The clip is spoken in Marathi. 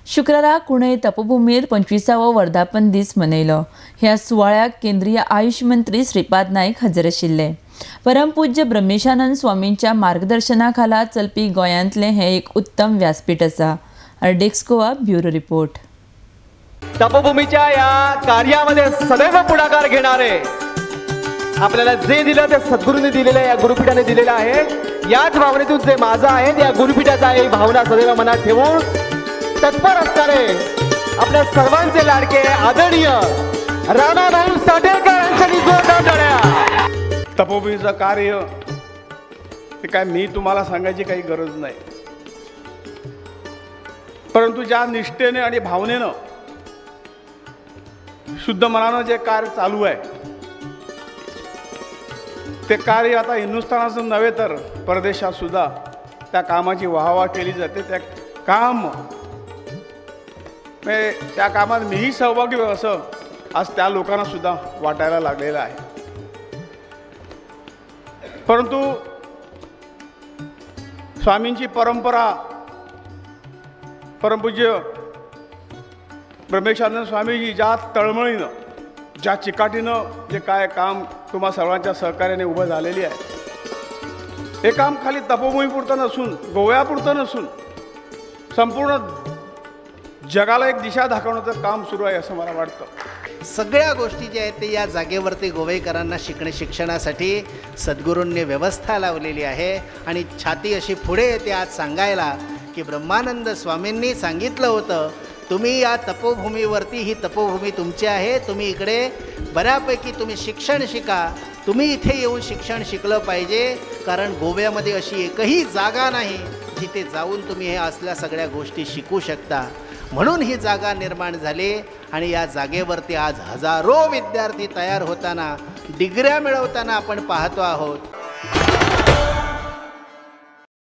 शुक्रारा कुणय तपोभूमीर 25वा वर्धापन दीस मनयलो। ह्या सुवाळ्याक केंद्रीय आयुष मंत्री श्रीपाद नाईक हजर आशिल्ले। परमपूज्य ब्रह्मेशानंद स्वामींच्या मार्गदर्शना खाला चलपी गोंयांतले हे एक उत्तम व्यासपीठ आसा। अर्डेक्स गोवा ब्युरो रिपोर्ट। तपोभूमीच्या या कार्यामध्ये सदैव पुढाकार घेणारे आपल्याला जे दिलं ते सद्गुरूंनी दिलेलं आहे, या गुरुपीठाने दिलेलं आहे। याच भावनेतून जे माझं आहे त्या गुरुपीठाचा ही भावना सदैव मनात ठेवून तत्पर असणारे आपल्या सर्वांचे लाडके आदरणीय राणाभाऊ साठेकर यांची जोरदार टाळ्या। तपोभूमीचं कार्य ते काय मी तुम्हाला सांगायची काही गरज नाही, परंतु ज्या निष्ठेने आणि भावनेनं शुद्ध मनानं जे कार्य चालू आहे ते कार्य आता हिंदुस्थानाचं नव्हे तर परदेशात सुद्धा त्या कामाची वाहवा केली जाते। त्या कामात मीही सहभागी असं आज त्या लोकांना सुद्धा वाटायला लागलेलं आहे। परंतु स्वामींची परंपरा परमपूज्य ब्रह्मेशानंद स्वामीजी ज्या तळमळीनं ज्या चिकाटीनं जे काय काम तुम्हा सर्वांच्या सहकार्याने उभं झालेली आहे, हे काम खाली तपोभूमीपुरतं नसून गोव्यापुरतं नसून संपूर्ण जगाला एक दिशा दाखवण्याचं काम सुरू आहे असं मला वाटतं। सगळ्या गोष्टी ज्या आहेत ते या जागेवरती गोवेकरांना शिक्षणासाठी सद्गुरूंनी व्यवस्था लावलेली आहे आणि छाती अशी पुढे येते आज सांगायला की ब्रह्मानंद स्वामींनी सांगितलं होतं तुम्ही या तपोभूमीवरती, ही तपोभूमी तुमची आहे, तुम्ही इकडे बऱ्यापैकी तुम्ही शिक्षण शिका, तुम्ही इथे येऊन शिक्षण शिकलं पाहिजे, कारण गोव्यामध्ये अशी एकही जागा नाही जिथे जाऊन तुम्ही हे असल्या सगळ्या गोष्टी शिकू शकता। म्हणून ही जागा निर्माण झाली आणि या जागेवरती आज हजारो विद्यार्थी तयार होताना, डिग्र्या मिळवताना आपण पाहतो आहोत।